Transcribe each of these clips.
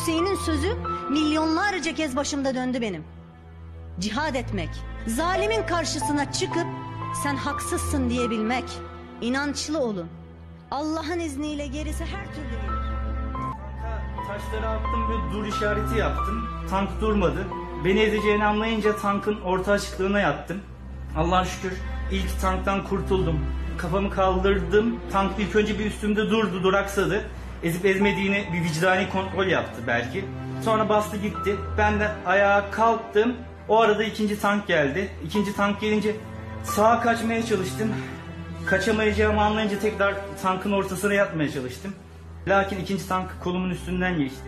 Hüseyin'in sözü milyonlarca kez başımda döndü benim. Cihad etmek, zalimin karşısına çıkıp sen haksızsın diyebilmek. İnançlı olun. Allah'ın izniyle gerisi her türlü gelir. Taşları attım ve dur işareti yaptım. Tank durmadı. Beni ezeceğini anlayınca tankın orta açıklığına yattım. Allah'a şükür ilk tanktan kurtuldum. Kafamı kaldırdım. Tank ilk önce bir üstümde durdu, duraksadı. Ezip ezmediğini bir vicdani kontrol yaptı belki. Sonra bastı gitti. Ben de ayağa kalktım. O arada ikinci tank geldi. İkinci tank gelince sağa kaçmaya çalıştım. Kaçamayacağımı anlayınca tekrar tankın ortasına yatmaya çalıştım. Lakin ikinci tank kolumun üstünden geçti.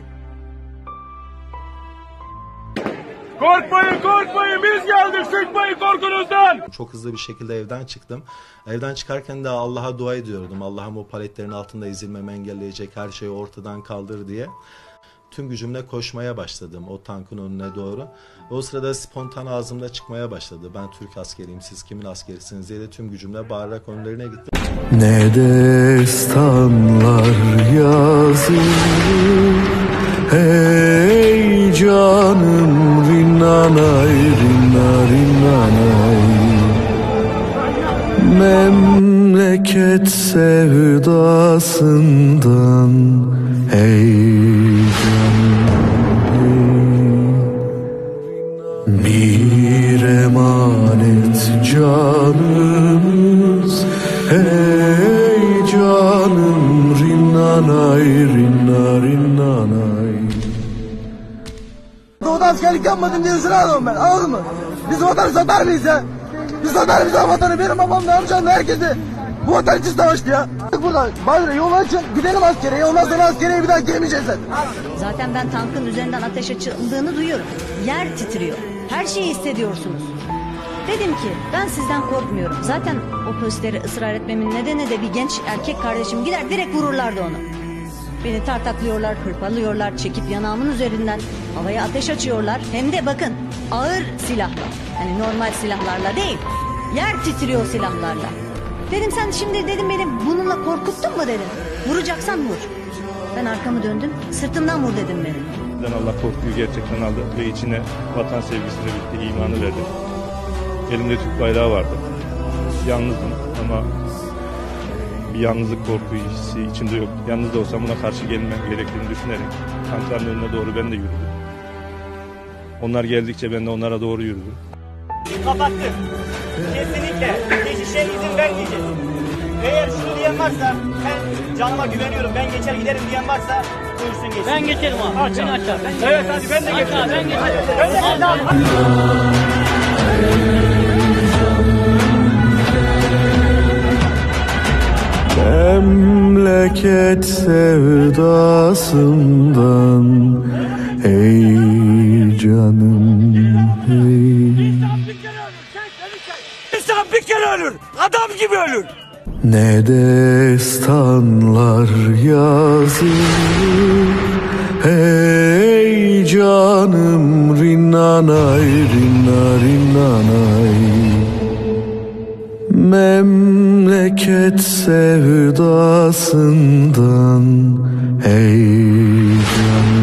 Korkmayın, korkmayın, biz geldik, sıkmayın korkunuzdan. Çok hızlı bir şekilde evden çıktım. Evden çıkarken de Allah'a dua ediyordum. Allah'ım o paletlerin altında ezilmemi engelleyecek her şeyi ortadan kaldır diye. Tüm gücümle koşmaya başladım o tankın önüne doğru. O sırada spontan ağzımda çıkmaya başladı. Ben Türk askeriyim, siz kimin askerisiniz diye de tüm gücümle bağırarak önlerine gittim. Ne destanlar yazılır, hey canım rinnanay, rinna rinnanay. Memleket sevdasından, hey canım, hey. Bir emanet canımız, hey canım rinnanay, rinna rinnanay. Doğuda askerlik yapmadım diye üzülen adamım ben, anladın mı? Biz vatanı satar mıyız ya? Biz satar mıyız vatanı? Benim babam da amcam da herkes de bu vatan için savaştı ya. Burada Badre yolu açın, gidelim askeriye, ondan sonra askeriye bir daha gelmeyeceğiz zaten. Zaten ben tankın üzerinden ateş açıldığını duyuyorum. Yer titriyor. Her şeyi hissediyorsunuz. Dedim ki ben sizden korkmuyorum. Zaten o posteri ısrar etmemin nedeni de bir genç erkek kardeşim gider direkt vururlardı onu. Beni tartaklıyorlar, hırpalıyorlar, çekip yanağımın üzerinden havaya ateş açıyorlar. Hem de bakın ağır silahla. Yani normal silahlarla değil. Yer titriyor silahlarla. Dedim sen şimdi dedim beni bununla korkuttun mu dedim. Vuracaksan vur. Ben arkamı döndüm, sırtımdan vur dedim beni. Allah korkuyu gerçekten aldı ve içine vatan sevgisini bitti, imanı verdi. Elimde Türk bayrağı vardı. Yalnızdım ama bir yalnızlık korku hissi içimde yoktu. Yalnız da olsam buna karşı gelmem gerektiğini düşünerek tankların önüne doğru ben de yürüdüm. Onlar geldikçe ben de onlara doğru yürüdüm. Kapattım. Kesinlikle geçişe izin vermeyeceğiz. Eğer şunu diyen varsa ben canıma güveniyorum, ben geçer giderim diyen varsa buyursun geçsin. Ben geçerim abi. Aç, beni aşağı. Evet hadi ben de geçerim. Ben geçerim. Ben de geçerim. Memleket sevdasından, hey canım, hey. İnsan bir kere ölür, adam gibi ölür. Ne destanlar yazılır, hey canım rinnanay, rinna rinnanay. Memleket sevdasından, hey canım.